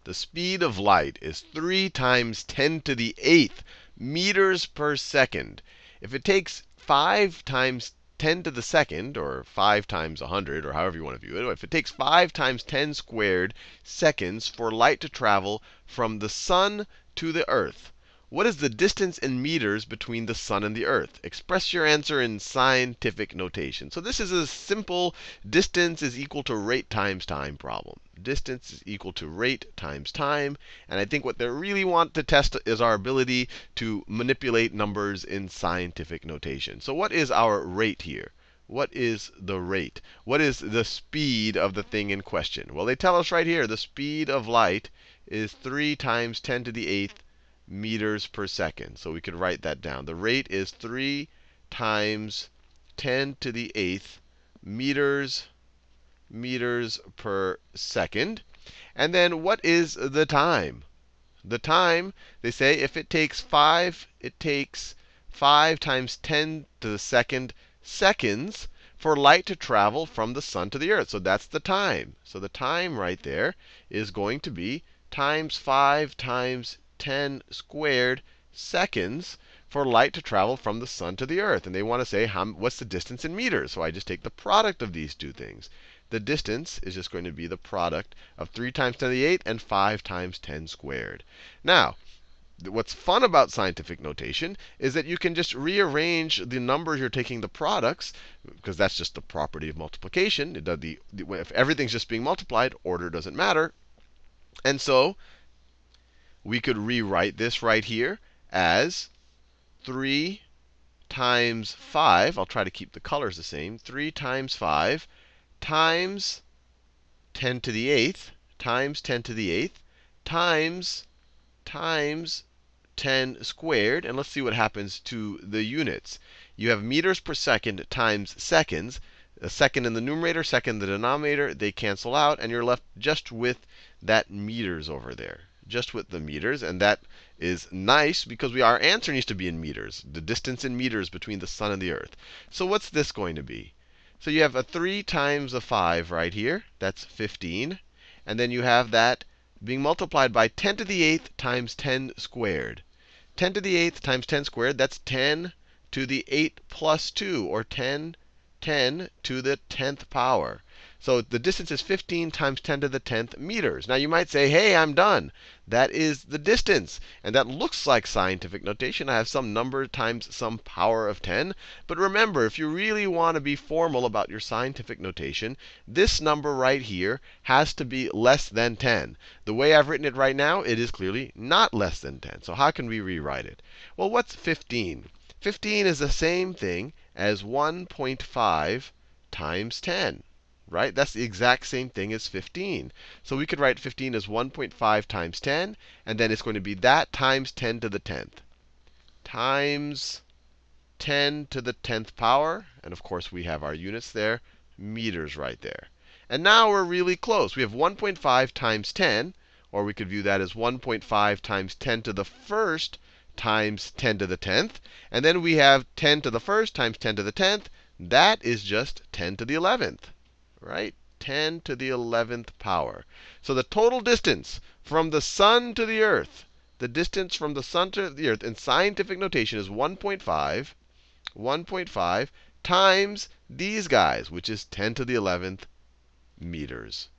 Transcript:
the speed of light is 3 times 10 to the 8th meters per second. If it takes 5 times 10 to the second, or 5 times 100, or however you want to view it, if it takes 5 times 10 squared seconds for light to travel from the sun to the earth, what is the distance in meters between the sun and the earth? Express your answer in scientific notation. So this is a simple distance is equal to rate times time problem. Distance is equal to rate times time. And I think what they really want to test is our ability to manipulate numbers in scientific notation. So what is our rate here? What is the rate? What is the speed of the thing in question? Well, they tell us right here the speed of light is 3 times 10 to the 8th meters per second. So we could write that down. The rate is 3 times 10 to the 8th meters per second. And then what is the time? The time, they say, if it takes 5 times 10 to the second seconds for light to travel from the sun to the earth. So that's the time. So the time right there is going to be times 5 times 10 squared seconds for light to travel from the sun to the earth. And they want to say, what's the distance in meters? So I just take the product of these two things. The distance is just going to be the product of 3 times 10 to the 8th and 5 times 10 squared. Now, what's fun about scientific notation is that you can just rearrange the numbers you're taking the products, because that's just the property of multiplication. If everything's just being multiplied, order doesn't matter. And so we could rewrite this right here as 3 times 5. I'll try to keep the colors the same. 3 times 5 times 10 to the 8th times 10 to the 8th times 10 squared. And let's see what happens to the units. You have meters per second times seconds. A second in the numerator, second in the denominator. They cancel out, and you're left just with that meters over there. Just with the meters. And that is nice because our answer needs to be in meters. The distance in meters between the sun and the earth. So what's this going to be? So you have a 3 times a 5 right here. That's 15. And then you have that being multiplied by 10 to the 8th times 10 squared. 10 to the 8th times 10 squared, that's 10 to the 8 plus 2, or 10 to the 10th power. So the distance is 15 times 10 to the 10th meters. Now you might say, hey, I'm done. That is the distance. And that looks like scientific notation. I have some number times some power of 10. But remember, if you really want to be formal about your scientific notation, this number right here has to be less than 10. The way I've written it right now, it is clearly not less than 10. So how can we rewrite it? Well, what's 15? 15 is the same thing as 1.5 times 10. Right? That's the exact same thing as 15. So we could write 15 as 1.5 times 10, and then it's going to be that times 10 to the 10th. Times 10 to the 10th power. And of course, we have our units there, meters right there. And now we're really close. We have 1.5 times 10, or we could view that as 1.5 times 10 to the first times 10 to the 10th. And then we have 10 to the first times 10 to the 10th. That is just 10 to the 11th. Right? 10 to the 11th power. So the total distance from the sun to the earth, the distance from the sun to the earth in scientific notation is 1.5 times these guys, which is 10 to the 11th meters.